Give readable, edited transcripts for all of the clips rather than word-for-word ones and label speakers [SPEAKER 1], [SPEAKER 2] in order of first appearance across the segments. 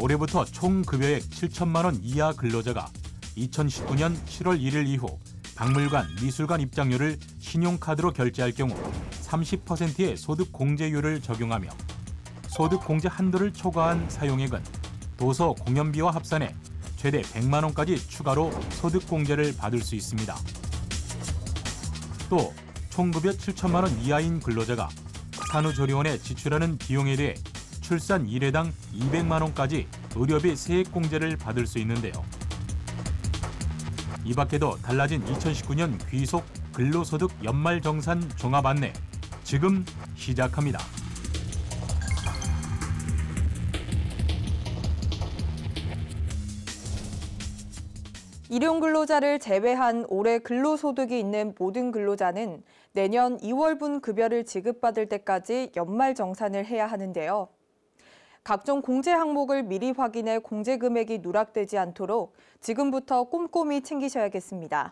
[SPEAKER 1] 올해부터 총 급여액 7천만 원 이하 근로자가 2019년 7월 1일 이후 박물관, 미술관 입장료를 신용카드로 결제할 경우 30%의 소득 공제율을 적용하며 소득 공제 한도를 초과한 사용액은 도서 공연비와 합산해 최대 100만 원까지 추가로 소득 공제를 받을 수 있습니다. 또 총급여 7천만 원 이하인 근로자가 산후조리원에 지출하는 비용에 대해 출산 1회당 200만 원까지 의료비 세액 공제를 받을 수 있는데요. 이 밖에도 달라진 2019년 귀속 근로소득 연말정산 종합 안내 지금 시작합니다.
[SPEAKER 2] 일용 근로자를 제외한 올해 근로소득이 있는 모든 근로자는 내년 2월분 급여를 지급받을 때까지 연말정산을 해야 하는데요. 각종 공제 항목을 미리 확인해 공제 금액이 누락되지 않도록 지금부터 꼼꼼히 챙기셔야겠습니다.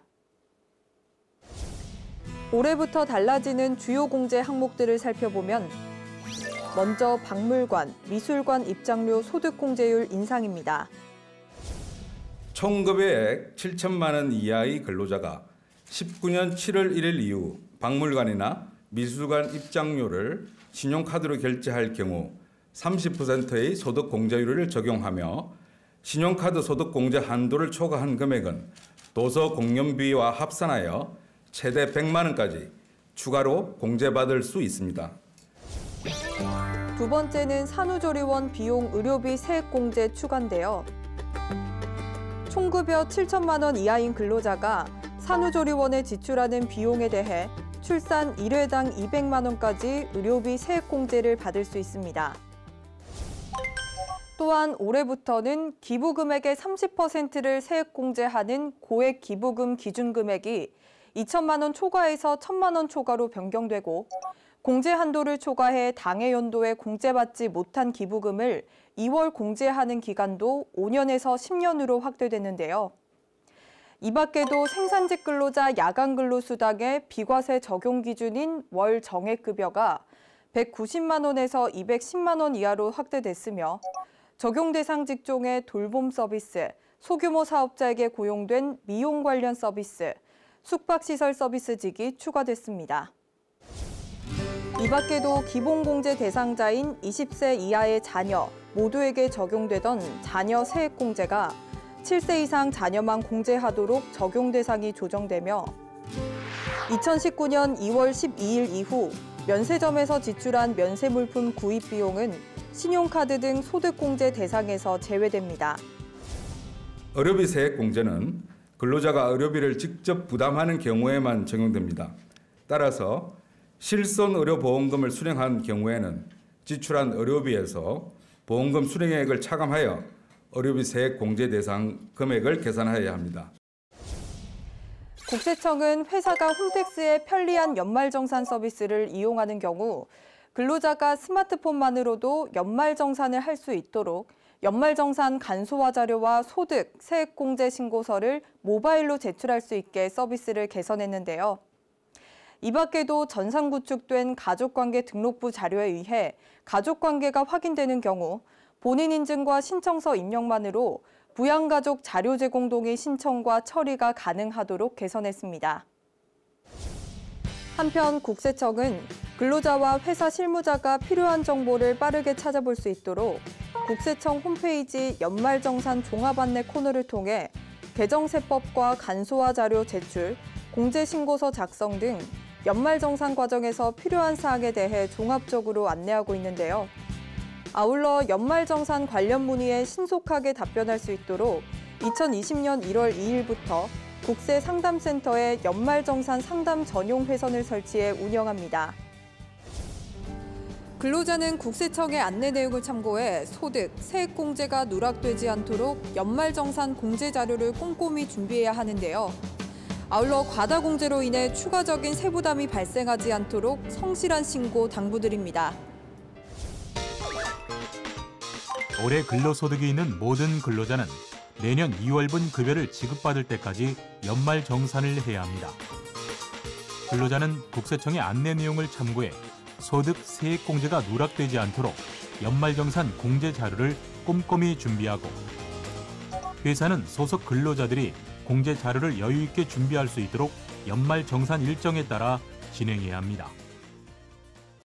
[SPEAKER 2] 올해부터 달라지는 주요 공제 항목들을 살펴보면 먼저 박물관, 미술관 입장료 소득 공제율 인상입니다.
[SPEAKER 3] 총급여액 7천만 원 이하의 근로자가 19년 7월 1일 이후 박물관이나 미술관 입장료를 신용카드로 결제할 경우 30%의 소득 공제율을 적용하며 신용카드 소득 공제 한도를 초과한 금액은 도서 공연비와 합산하여 최대 100만 원까지 추가로 공제받을 수 있습니다.
[SPEAKER 2] 두 번째는 산후조리원 비용 의료비 세액 공제 추가인데요. 총급여 7천만 원 이하인 근로자가 산후조리원에 지출하는 비용에 대해 출산 1회당 200만 원까지 의료비 세액 공제를 받을 수 있습니다. 또한 올해부터는 기부금액의 30%를 세액 공제하는 고액 기부금 기준금액이 2천만 원 초과에서 1천만 원 초과로 변경되고 공제 한도를 초과해 당해 연도에 공제받지 못한 기부금을 2월 공제하는 기간도 5년에서 10년으로 확대됐는데요. 이 밖에도 생산직 근로자 야간 근로 수당의 비과세 적용 기준인 월 정액급여가 190만 원에서 210만 원 이하로 확대됐으며 적용 대상 직종의 돌봄 서비스, 소규모 사업자에게 고용된 미용 관련 서비스, 숙박시설 서비스직이 추가됐습니다. 이 밖에도 기본공제 대상자인 20세 이하의 자녀 모두에게 적용되던 자녀 세액공제가 7세 이상 자녀만 공제하도록 적용 대상이 조정되며 2019년 2월 12일 이후 면세점에서 지출한 면세 물품 구입 비용은 신용카드 등 소득공제 대상에서 제외됩니다.
[SPEAKER 3] 의료비 세액 공제는 근로자가 의료비를 직접 부담하는 경우에만 적용됩니다. 따라서 실손의료보험금을 수령한 경우에는 지출한 의료비에서 보험금 수령액을 차감하여 의료비 세액 공제 대상 금액을 계산하여야 합니다.
[SPEAKER 2] 국세청은 회사가 홈택스의 편리한 연말정산 서비스를 이용하는 경우 근로자가 스마트폰만으로도 연말정산을 할 수 있도록 연말정산 간소화 자료와 소득, 세액공제 신고서를 모바일로 제출할 수 있게 서비스를 개선했는데요. 이 밖에도 전산 구축된 가족관계 등록부 자료에 의해 가족관계가 확인되는 경우 본인 인증과 신청서 입력만으로 부양가족 자료 제공 동의 신청과 처리가 가능하도록 개선했습니다. 한편 국세청은 근로자와 회사 실무자가 필요한 정보를 빠르게 찾아볼 수 있도록 국세청 홈페이지 연말정산 종합안내 코너를 통해 개정세법과 간소화 자료 제출, 공제신고서 작성 등 연말정산 과정에서 필요한 사항에 대해 종합적으로 안내하고 있는데요. 아울러 연말정산 관련 문의에 신속하게 답변할 수 있도록 2020년 1월 2일부터 국세상담센터에 연말정산 상담 전용 회선을 설치해 운영합니다. 근로자는 국세청의 안내 내용을 참고해 소득, 세액공제가 누락되지 않도록 연말정산 공제 자료를 꼼꼼히 준비해야 하는데요. 아울러 과다공제로 인해 추가적인 세부담이 발생하지 않도록 성실한 신고 당부드립니다.
[SPEAKER 1] 올해 근로소득이 있는 모든 근로자는 내년 2월분 급여를 지급받을 때까지 연말정산을 해야 합니다. 근로자는 국세청의 안내 내용을 참고해 소득 세액공제가 누락되지 않도록 연말정산 공제 자료를 꼼꼼히 준비하고 회사는 소속 근로자들이 공제 자료를 여유 있게 준비할 수 있도록 연말정산 일정에 따라 진행해야 합니다.